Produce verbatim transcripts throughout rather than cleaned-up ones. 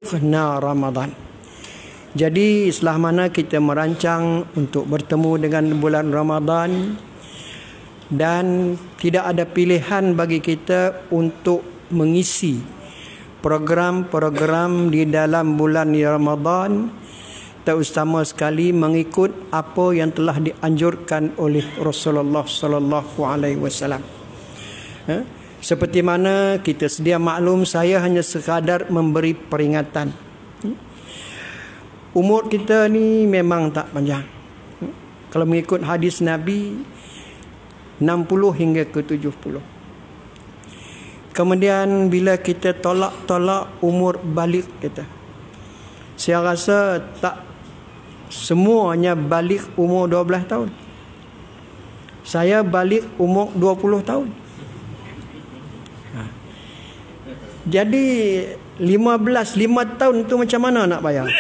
balighna Ramadan. Jadi setelah mana kita merancang untuk bertemu dengan bulan Ramadan, dan tidak ada pilihan bagi kita untuk mengisi program-program di dalam bulan Ramadan, terutama sekali mengikut apa yang telah dianjurkan oleh Rasulullah sallallahu alaihi wasallam. Ha? Seperti mana kita sedia maklum, saya hanya sekadar memberi peringatan. Umur kita ni memang tak panjang. Kalau mengikut hadis Nabi, enam puluh hingga ke tujuh puluh. Kemudian bila kita tolak-tolak umur balik kita, saya rasa tak semuanya balik umur dua belas tahun. Saya balik umur dua puluh tahun. Ha. Jadi lima belas, lima tahun tu macam mana nak bayar?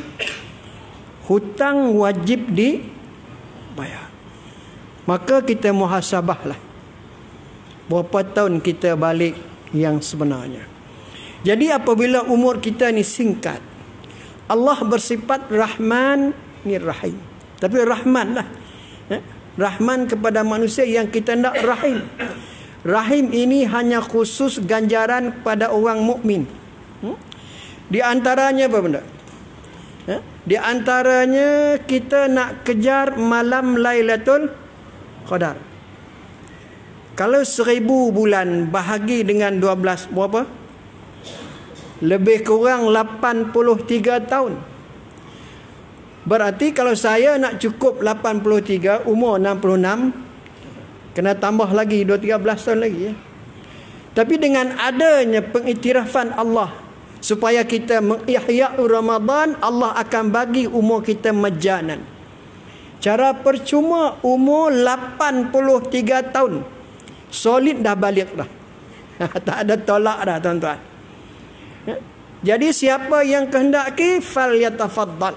Hutang wajib dibayar. Maka kita muhasabahlah berapa tahun kita balik yang sebenarnya. Jadi apabila umur kita ni singkat, Allah bersifat Rahman ni Rahim. Tapi Rahman lah. Eh? Rahman kepada manusia yang kita nak Rahim. Rahim ini hanya khusus ganjaran kepada orang mukmin. Hmm? Di antaranya apa benda? Eh? Di antaranya kita nak kejar malam Lailatul Qadar. Kalau seribu bulan bahagi dengan dua belas, berapa? Lebih kurang lapan puluh tiga tahun. Berarti kalau saya nak cukup lapan puluh tiga, umur enam puluh enam, kena tambah lagi dua tiga belas tahun lagi. Ya. Tapi dengan adanya pengiktirafan Allah supaya kita mengihya'u Ramadan, Allah akan bagi umur kita majanan. Cara percuma umur lapan puluh tiga tahun. Solid dah balik dah. Tak ada tolak dah tuan-tuan. Jadi siapa yang kehendaki falyatafaddal.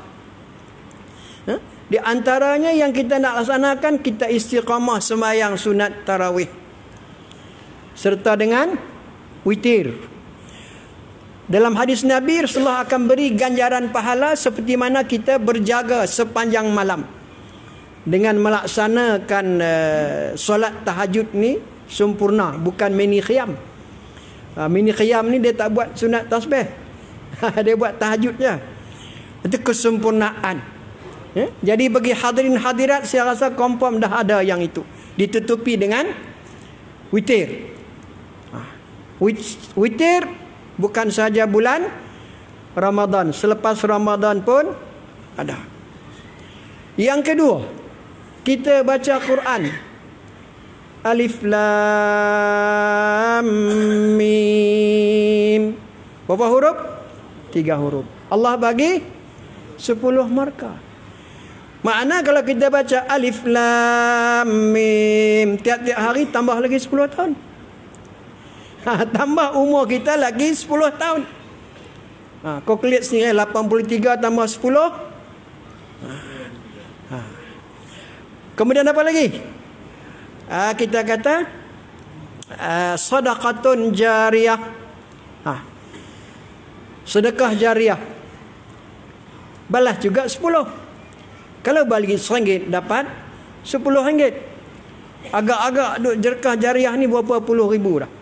Di antaranya yang kita nak laksanakan, kita istiqamah sembahyang sunat tarawih serta dengan witir. Dalam hadis Nabi, Rasulullah akan beri ganjaran pahala seperti mana kita berjaga sepanjang malam dengan melaksanakan uh, solat tahajud ni sempurna, bukan mini qiyam. Uh, mini qiyam ni dia tak buat sunat tasbih. Dia buat tahajud je. Itu kesempurnaan. Eh? Jadi bagi hadirin hadirat, saya rasa confirm dah ada yang itu. Ditutupi dengan witir. Uh, witir bukan saja bulan Ramadan, selepas Ramadan pun ada. Yang kedua, kita baca Quran. Alif Lam Mim. Berapa huruf? Tiga huruf. Allah bagi sepuluh markah. Makna kalau kita baca Alif Lam Mim, tiap-tiap hari tambah lagi sepuluh tahun. Ha, tambah umur kita lagi sepuluh tahun. Ha, kalkulate sendiri, lapan puluh tiga tambah sepuluh. Ha. Ha. Kemudian apa lagi? Ha, kita kata uh, sedekatun jariyah. Ha. Sedekah jariah. Balas juga sepuluh. Kalau bagi seringgit dapat sepuluh ringgit. Agak-agak duk sedekah jariah ni berapa puluh ribu dah.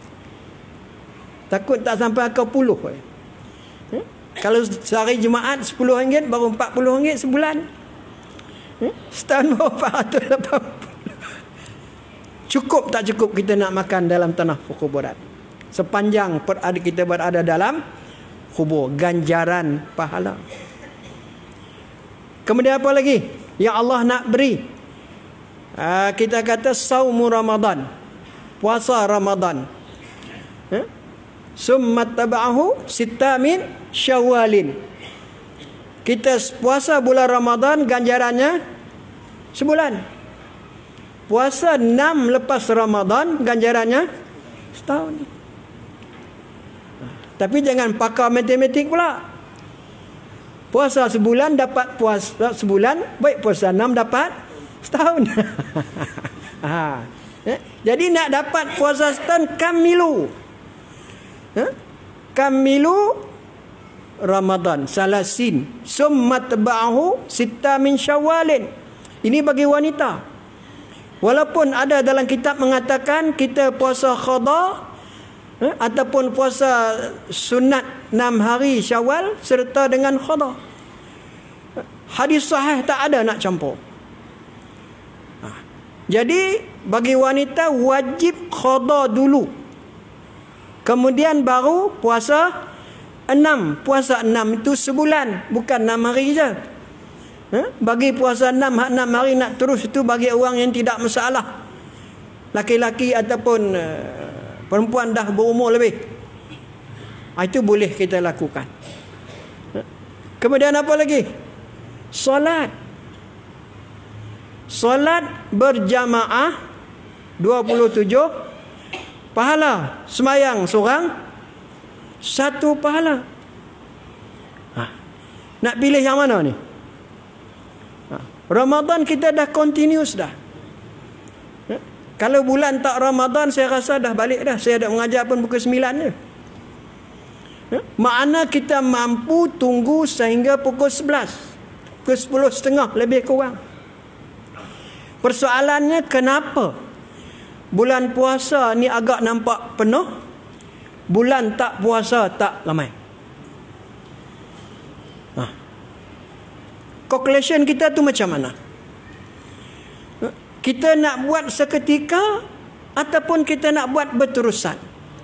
Takut tak sampai ke puluh. Hmm? Kalau sehari Jumaat sepuluh ringgit, baru empat puluh ringgit sebulan. Hmm? Setahun baru empat ratus lapan puluh. Cukup tak cukup kita nak makan dalam tanah kuburan? Sepanjang perada kita berada dalam kubur, ganjaran pahala. Kemudian apa lagi yang Allah nak beri? Aa, kita kata saumu Ramadan, puasa Ramadan. Hmm? Summa taba'ahu sitta min Syawalin. Kita puasa bulan Ramadan, ganjarannya sebulan. Puasa enam lepas Ramadan, ganjarannya setahun. Tapi jangan pakar matematik pula. Puasa sebulan dapat puasa sebulan, baik puasa enam dapat setahun. Ha. Jadi nak dapat puasa setahun, kamilu. Ha? Kamilu Ramadan salasin summa taba'ahu sitta min Syawalin. Ini bagi wanita. Walaupun ada dalam kitab mengatakan kita puasa qada eh, ataupun puasa sunat enam hari Syawal serta dengan qada. Hadis sahih tak ada nak campur. Ha. Jadi bagi wanita wajib qada dulu. Kemudian baru puasa enam. Puasa enam itu sebulan, bukan enam hari je. Ha? Bagi puasa enam, enam hari nak terus itu bagi orang yang tidak masalah. Laki-laki ataupun uh, perempuan dah berumur lebih. Ha, itu boleh kita lakukan. Ha? Kemudian apa lagi? Solat. Solat berjamaah dua puluh tujuh pahala. Semayang seorang satu pahala. Ha. Nak pilih yang mana ni? Ha. Ramadan kita dah continuous dah. Ha. Kalau bulan tak Ramadan saya rasa dah balik dah. Saya dah mengajar pun pukul sembilan je. Ha. Makna kita mampu tunggu sehingga pukul sebelas. Pukul sepuluh setengah lebih kurang. Persoalannya kenapa bulan puasa ni agak nampak penuh, bulan tak puasa tak ramai. Ha. Calculation kita tu macam mana? Kita nak buat seketika ataupun kita nak buat berterusan?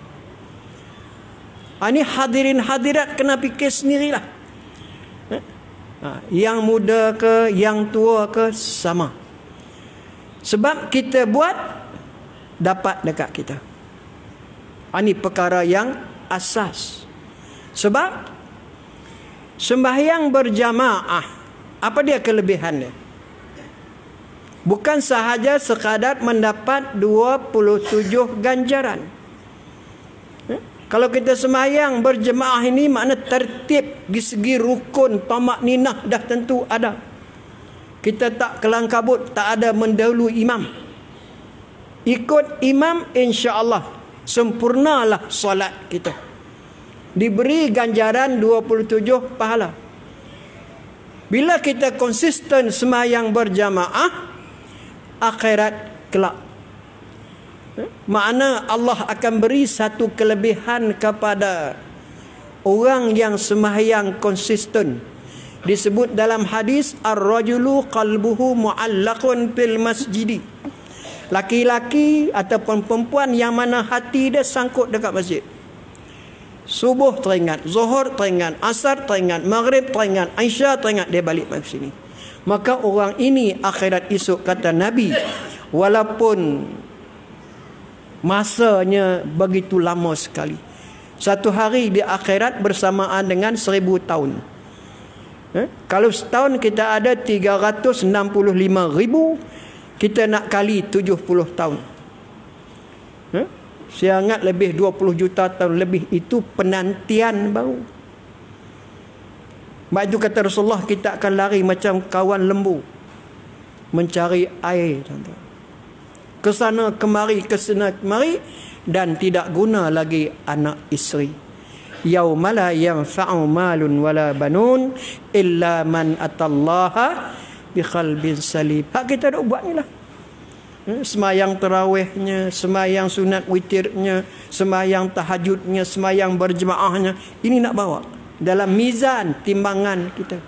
Ha, ini hadirin hadirat kena fikir sendirilah. Ha. Yang muda ke, yang tua ke, sama. Sebab kita buat dapat dekat kita. Ini perkara yang asas. Sebab sembahyang berjamaah, apa dia kelebihan dia? Bukan sahaja sekadar mendapat dua puluh tujuh ganjaran. Eh? Kalau kita sembahyang berjamaah ini makna tertib di segi rukun, tamak ninah dah tentu ada. Kita tak kelang kabut, tak ada mendahului imam. Ikut imam, insya-Allah sempurnalah solat kita. Diberi ganjaran dua puluh tujuh pahala. Bila kita konsisten sembahyang berjamaah, akhirat kelak. Makna Allah akan beri satu kelebihan kepada orang yang sembahyang konsisten. Disebut dalam hadis, ar-rajulu qalbuhu mu'allaqun fil masjidi. Laki-laki ataupun perempuan yang mana hati dia sangkut dekat masjid. Subuh teringat, Zuhur teringat, Asar teringat, Maghrib teringat, Isya teringat, dia balik ke sini. Maka orang ini akhirat esok, kata Nabi, walaupun masanya begitu lama sekali, satu hari di akhirat bersamaan dengan seribu tahun. Eh? Kalau setahun kita ada tiga ratus enam puluh lima ribu, kita nak kali tujuh puluh tahun. Eh? Saya ingat lebih dua puluh juta tahun lebih, itu penantian baru. Sebab itu kata Rasulullah, kita akan lari macam kawan lembu mencari air. Kesana kemari, kesana kemari, dan tidak guna lagi anak isteri. Yauma la yanfa'u malun wala banun illa man atallaha bi qalbin salim. Hak kita nak buat ni lah. Semayang tarawihnya, semayang sunat witirnya, semayang tahajudnya, semayang berjemaahnya, ini nak bawa dalam mizan timbangan kita.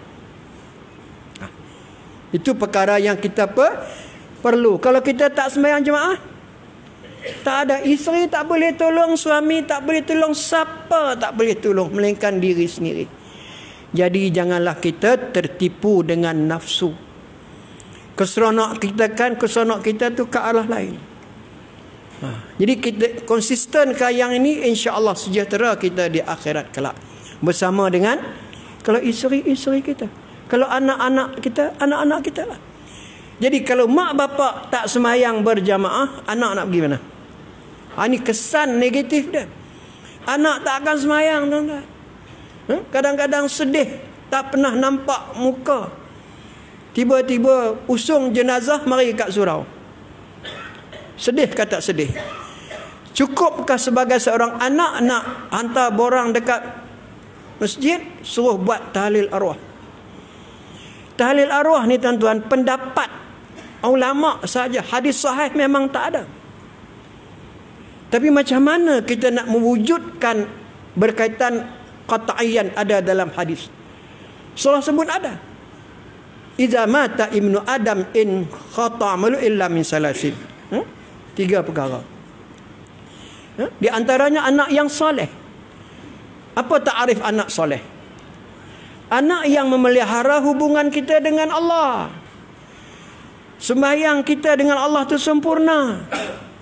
Itu perkara yang kita per, perlu. Kalau kita tak semayang jemaah, tak ada isteri tak boleh tolong, suami tak boleh tolong, siapa tak boleh tolong melainkan diri sendiri. Jadi janganlah kita tertipu dengan nafsu. Keseronok kita kan, keseronok kita tu ke arah lain. Ha. Jadi kita konsisten ke yang ini, insya-Allah sejahtera kita di akhirat kelak. Bersama dengan kalau isteri-isteri kita, kalau anak-anak kita, anak-anak kita lah. Jadi kalau mak bapak tak semayang berjamaah, anak nak pergi mana? Ha, ini kesan negatif dia. Anak tak akan semayang, tuan-tuan. Ha? Kadang-kadang sedih, tak pernah nampak muka. Tiba-tiba usung jenazah, mari kat surau. Sedih ke tak sedih? Cukupkah sebagai seorang anak nak hantar borang dekat masjid, suruh buat tahlil arwah. Tahlil arwah ni tuan-tuan, pendapat ulama saja, hadis sahih memang tak ada. Tapi macam mana kita nak mewujudkan berkaitan qat'iyan ada dalam hadis? Surah sebut ada. Iza mata ibnu Adam in khata'amalu illa min salasin. Hmm? Tiga perkara. Hmm? Di antaranya anak yang soleh. Apa ta'arif anak soleh? Anak yang memelihara hubungan kita dengan Allah. Sembahyang kita dengan Allah tu sempurna.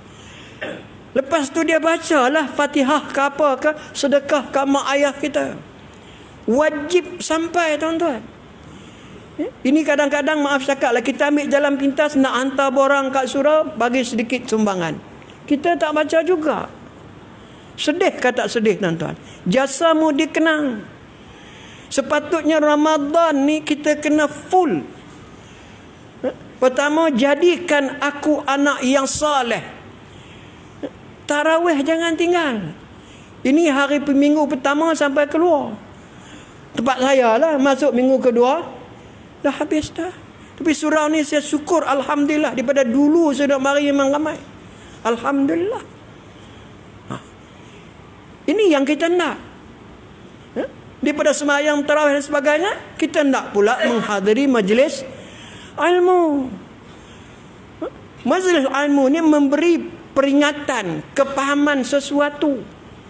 Lepas tu dia bacalah Fatihah ke apa ke, sedekah ke mak ayah kita. Wajib sampai tuan-tuan. Ini kadang-kadang maaf cakap lah, kita ambil jalan pintas nak hantar borang kat surau, bagi sedikit sumbangan. Kita tak baca juga. Sedih ke tak sedih tuan-tuan? Jasamu dikenang. Sepatutnya Ramadan ni kita kena full. Pertama, jadikan aku anak yang saleh. Tarawih jangan tinggal. Ini hari minggu pertama sampai keluar. Tempat saya lah, masuk minggu kedua dah habis dah. Tapi surau ni saya syukur, alhamdulillah, daripada dulu saya nak mari memang ramai. Alhamdulillah. Ha. Ini yang kita nak. Ha? Daripada sembahyang tarawih dan sebagainya, kita nak pula menghadiri majlis ilmu. Ha? Majlis ilmu ni memberi peringatan, kepahaman sesuatu.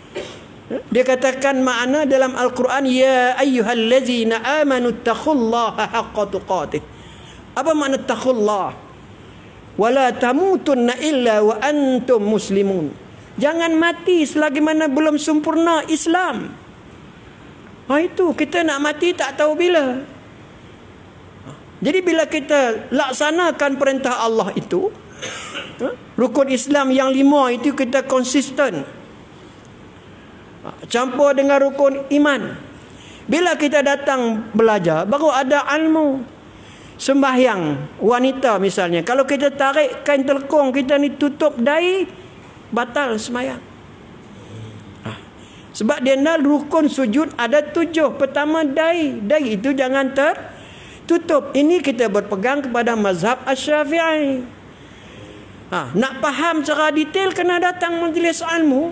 Dia katakan makna dalam Al-Quran, ya ayyuhallazina amanu taqullaha haqqa tuqatih. Apa makna taqullah? Wala tamutunna illa wa antum muslimun. Jangan mati selagi mana belum sempurna Islam. Ha, itu kita nak mati tak tahu bila. Jadi bila kita laksanakan perintah Allah itu, rukun Islam yang lima itu kita konsisten, campur dengan rukun iman. Bila kita datang belajar, baru ada ilmu. Sembahyang wanita misalnya, kalau kita tarik kain telekung kita ni tutup dahi, batal sembahyang. Sebab dia nak rukun sujud ada tujuh. Pertama dahi, dahi itu jangan tertutup. Ini kita berpegang kepada mazhab Asy-Syafi'i. Ha, nak faham secara detail kena datang majlis ilmu.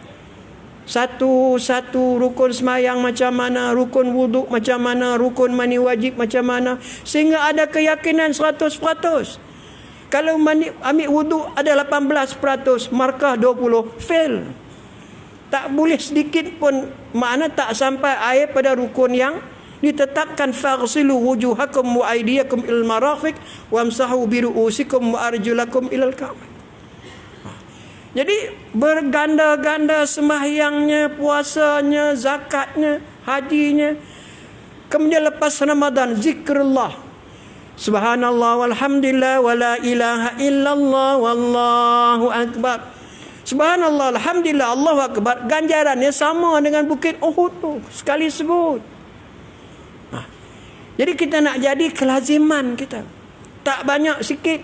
Satu-satu rukun semayang macam mana, rukun wuduk macam mana, rukun mani wajib macam mana, sehingga ada keyakinan seratus peratus. Kalau mani, ambil wuduk ada lapan belas peratus, markah dua puluh, fail. Tak boleh sedikit pun, makna tak sampai air pada rukun yang ditetapkan. Faghsilu wujuhakum wa aydiyakum ilal marafiq wamsahu bi ru'usikum wa arjulakum ilal ka'bah. Jadi berganda-ganda sembahyangnya, puasanya, zakatnya, hajinya. Kemudian lepas Ramadan zikrullah. Subhanallah walhamdulillah wala ilaha illallah wallahu akbar. Subhanallah alhamdulillah Allahu akbar, ganjarannya sama dengan bukit Uhud tu, sekali sebut. Jadi kita nak jadi kelaziman kita. Tak banyak sikit.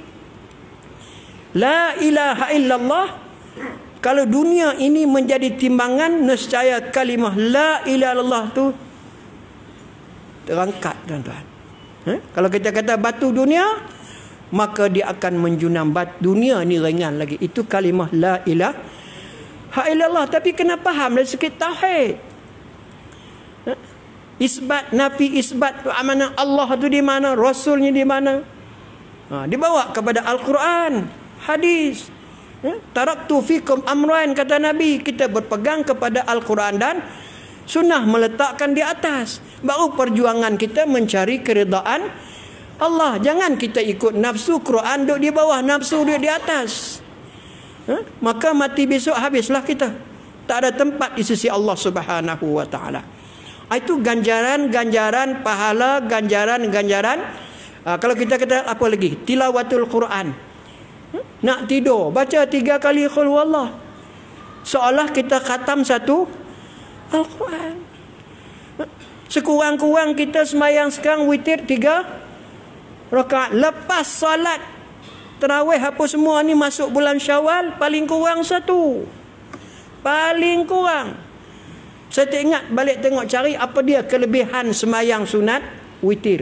La ilaha illallah. Kalau dunia ini menjadi timbangan, nescaya kalimah la ilaha illallah tu terangkat tuan-tuan. Eh? Kalau kita kata batu dunia, maka dia akan menjunam batu dunia ni ringan lagi. Itu kalimah la ilaha illallah. Tapi kena faham dari sikit tauhid. Eh? Isbat, nafi isbat tu mana, Allah tu di mana, Rasulnya di mana. Ha, dibawa kepada Al-Quran, hadis. Ya? Taraktu fikum amrain, kata Nabi. Kita berpegang kepada Al-Quran dan sunnah, meletakkan di atas. Baru perjuangan kita mencari keridaan Allah. Jangan kita ikut nafsu, Quran duduk di bawah, nafsu duduk di atas. Ha? Maka mati besok habislah kita. Tak ada tempat di sisi Allah Subhanahu wa ta'ala. Itu ganjaran-ganjaran pahala, ganjaran-ganjaran. Ha, kalau kita kata apa lagi? Tilawatul Quran. Nak tidur, baca tiga kali qul huwallah. Seolah kita khatam satu Al-Quran. Sekurang-kurang kita sembahyang sekarang witir tiga rakaat. Lepas solat tarawih apa semua ni masuk bulan Syawal, paling kurang satu. Paling kurang. Saya tak ingat, balik tengok cari apa dia kelebihan semayang sunat witir.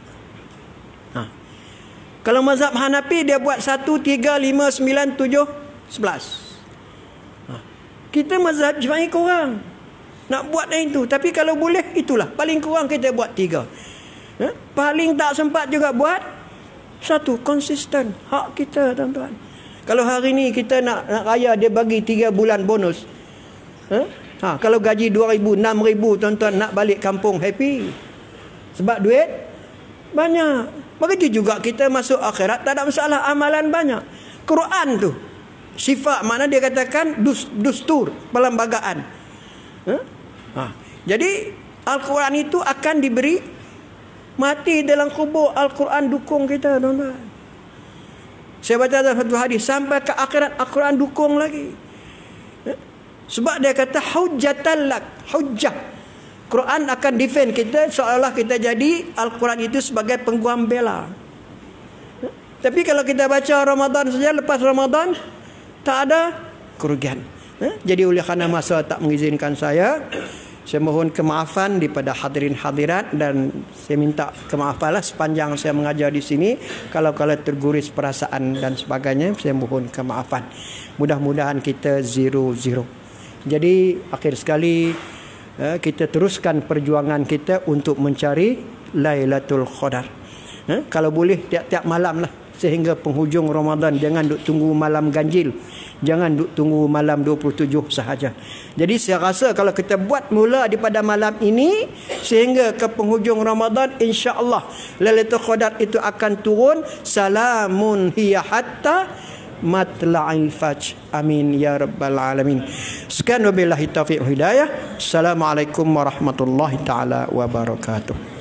Ha. Kalau mazhab Hanafi dia buat satu, tiga, lima, sembilan, tujuh, sebelas. Ha. Kita mazhab Syafi'i kurang. Nak buat yang itu. Tapi kalau boleh, itulah. Paling kurang kita buat tiga. Ha? Paling tak sempat juga buat satu. Konsisten. Hak kita, tuan-tuan. Kalau hari ni kita nak, nak raya, dia bagi tiga bulan bonus. Ha? Ha, kalau gaji dua ribu, enam ribu, tuan-tuan nak balik kampung happy. Sebab duit banyak. Begitu juga kita masuk akhirat, tak ada masalah, amalan banyak. Quran tu sifat, mana dia katakan dus, dustur, perlembagaan. Ha? Ha. Jadi Al-Quran itu akan diberi, mati dalam kubur, Al-Quran dukung kita, tuan-tuan. Saya baca dalam satu hadis, sampai ke akhirat Al-Quran dukung lagi. Ha? Sebab dia kata hujjatan lak, hujjah. Quran akan defend kita, seolah-olah kita jadi Al-Quran itu sebagai pengguam bela. Ha? Tapi kalau kita baca Ramadan saja, lepas Ramadan tak ada kerugian. Ha? Jadi oleh kerana masa tak mengizinkan saya, saya mohon kemaafan daripada hadirin hadirat, dan saya minta kemaafanlah sepanjang saya mengajar di sini. Kalau-kalau terguris perasaan dan sebagainya, saya mohon kemaafan. Mudah-mudahan kita zero zero. Jadi akhir sekali, kita teruskan perjuangan kita untuk mencari Lailatul Qadar. Kalau boleh tiap-tiap malam lah, sehingga penghujung Ramadan. Jangan duk tunggu malam ganjil, jangan duk tunggu malam dua puluh tujuh sahaja. Jadi saya rasa kalau kita buat mula daripada malam ini sehingga ke penghujung Ramadan, insya-Allah Lailatul Qadar itu akan turun. Salamun hiya hatta matla'il fajr. Amin ya rabbal alamin. Sekian wabillahi taufiq hidayah. Assalamualaikum warahmatullahi taala wabarakatuh.